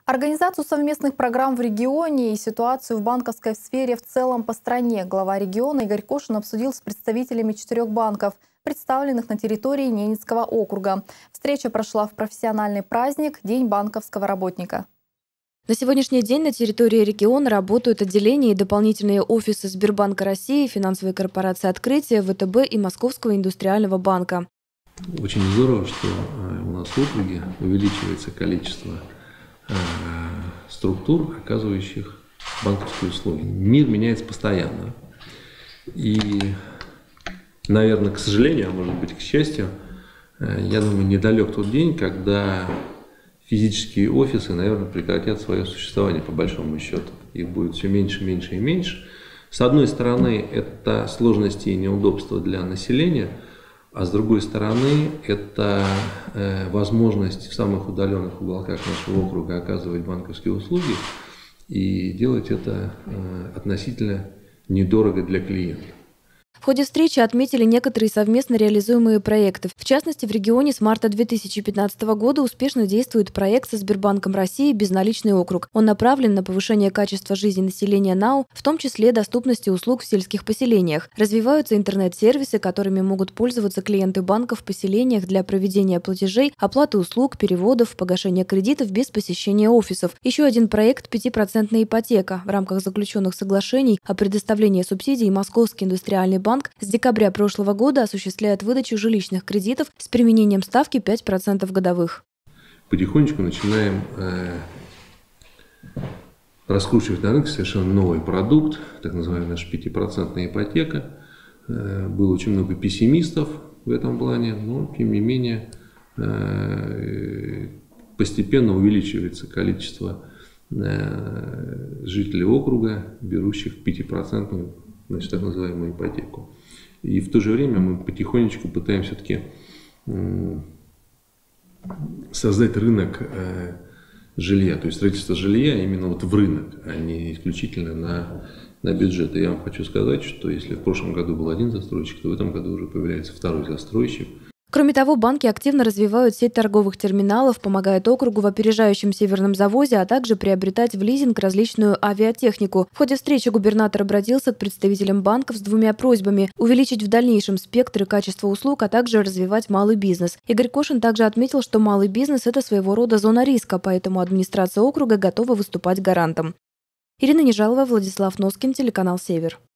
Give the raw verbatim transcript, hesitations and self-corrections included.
Организацию совместных программ в регионе и ситуацию в банковской сфере в целом по стране глава региона Игорь Кошин обсудил с представителями четырех банков, представленных на территории Ненецкого округа. Встреча прошла в профессиональный праздник – День банковского работника. На сегодняшний день на территории региона работают отделения и дополнительные офисы Сбербанка России, финансовой корпорации «Открытие», ВТБ и Московского индустриального банка. Очень здорово, что у нас в округе увеличивается количество структур, оказывающих банковские услуги. Мир меняется постоянно. И, наверное, к сожалению, а может быть, к счастью, я думаю, недалек тот день, когда физические офисы, наверное, прекратят свое существование, по большому счету. Их будет все меньше, меньше и меньше. С одной стороны, это сложности и неудобства для населения, а с другой стороны, это э, возможность в самых удаленных уголках нашего округа оказывать банковские услуги и делать это э, относительно недорого для клиента. В ходе встречи отметили некоторые совместно реализуемые проекты. В частности, в регионе с марта две тысячи пятнадцатого года успешно действует проект со Сбербанком России «Безналичный округ». Он направлен на повышение качества жизни населения НАУ, в том числе доступности услуг в сельских поселениях. Развиваются интернет-сервисы, которыми могут пользоваться клиенты банков в поселениях для проведения платежей, оплаты услуг, переводов, погашения кредитов без посещения офисов. Еще один проект – пятипроцентная ипотека. В рамках заключенных соглашений о предоставлении субсидий Московский индустриальный банк Банк с декабря прошлого года осуществляет выдачу жилищных кредитов с применением ставки пять процентов годовых. Потихонечку начинаем э, раскручивать на рынке совершенно новый продукт, так называемая наша пятипроцентная ипотека. Э, было очень много пессимистов в этом плане, но тем не менее э, постепенно увеличивается количество э, жителей округа, берущих пятипроцентную, значит, так называемую ипотеку. И в то же время мы потихонечку пытаемся все-таки создать рынок жилья, то есть строительство жилья именно вот в рынок, а не исключительно на, на бюджет. И я вам хочу сказать, что если в прошлом году был один застройщик, то в этом году уже появляется второй застройщик. Кроме того, банки активно развивают сеть торговых терминалов, помогают округу в опережающем северном завозе, а также приобретать в лизинг различную авиатехнику. В ходе встречи губернатор обратился к представителям банков с двумя просьбами – увеличить в дальнейшем спектр и качество услуг, а также развивать малый бизнес. Игорь Кошин также отметил, что малый бизнес – это своего рода зона риска, поэтому администрация округа готова выступать гарантом. Ирина Нежалова, Владислав Носкин, телеканал «Север».